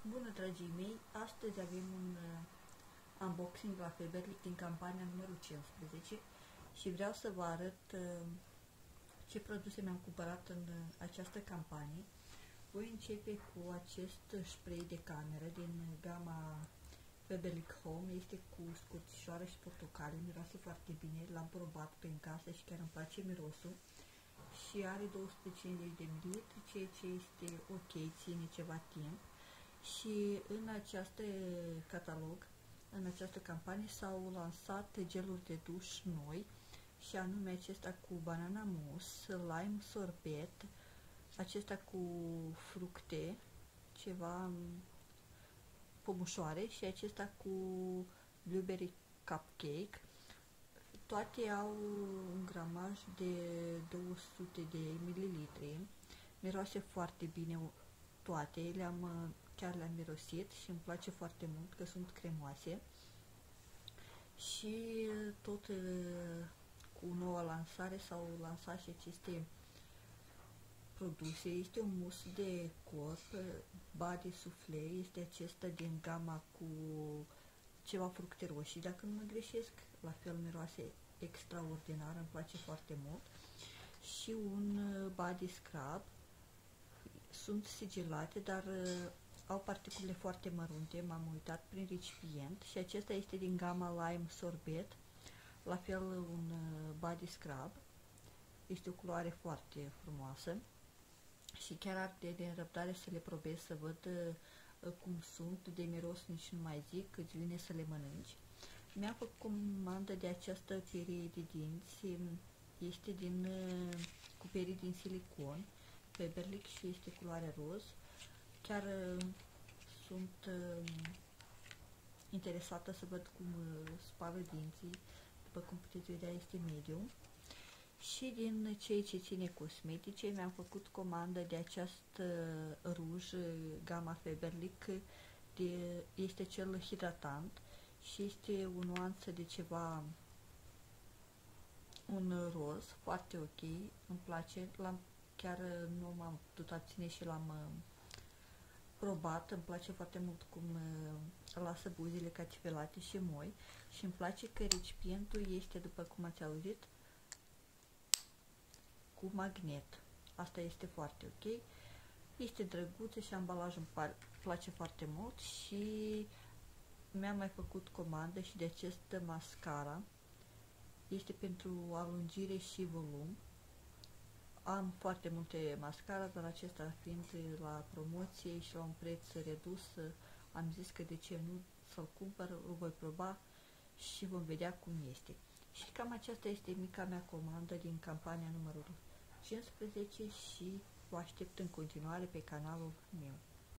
Bună, dragii mei! Astăzi avem un unboxing la Faberlic din campania numărul 15 și vreau să vă arăt ce produse mi-am cumpărat în această campanie. Voi începe cu acest spray de cameră din gama Faberlic Home. Este cu scurțișoară și portocale, miroase foarte bine, l-am probat prin casă și chiar îmi place mirosul. Și are 250 de ml, ceea ce este ok, ține ceva timp. Și în acest catalog, în această campanie, s-au lansat geluri de duș noi, și anume acesta cu banana mousse, lime sorbet, acesta cu fructe, ceva pomușoare, și acesta cu blueberry cupcake. Toate au un gramaj de 200 de mililitri. Miroase foarte bine toate, chiar le-am mirosit și îmi place foarte mult că sunt cremoase. Și tot cu noua lansare s-au lansat și aceste produse. Este un mus de corp, body soufflé, este acesta din gama cu ceva fructe roșii, dacă nu mă greșesc, la fel miroase extraordinar, îmi place foarte mult. Și un body scrub, sunt sigilate, dar au particule foarte mărunte, m-am uitat prin recipient, și acesta este din gama lime sorbet, la fel un body scrub, este o culoare foarte frumoasă și chiar arde de nerăbdare să le probez, să văd cum sunt, de miros nici nu mai zic, îți vine să le mănânci. Mi-am făcut comandă de această perie de dinți, este cu perii din silicon, Faberlic, și este culoare roz. Chiar sunt interesată să văd cum spală dinții, după cum puteți vedea este medium. Și din cei ce ține cosmetice, mi-am făcut comandă de acest ruj, gama Faberlic, este cel hidratant și este o nuanță de ceva, un roz, foarte ok, îmi place, chiar nu m-am putut abține și l-am probat, îmi place foarte mult cum lasă buzile cacivelate și moi, și îmi place că recipientul este, după cum ați auzit, cu magnet. Asta este foarte ok, este drăguță și ambalajul îmi place foarte mult. Și mi-am mai făcut comandă și de acest mascara, este pentru alungire și volum. Am foarte multe mascara, dar acesta fiind la promoție și la un preț redus, am zis că de ce nu să-l cumpăr, îl voi proba și vom vedea cum este. Și cam aceasta este mica mea comandă din campania numărul 15 și vă aștept în continuare pe canalul meu.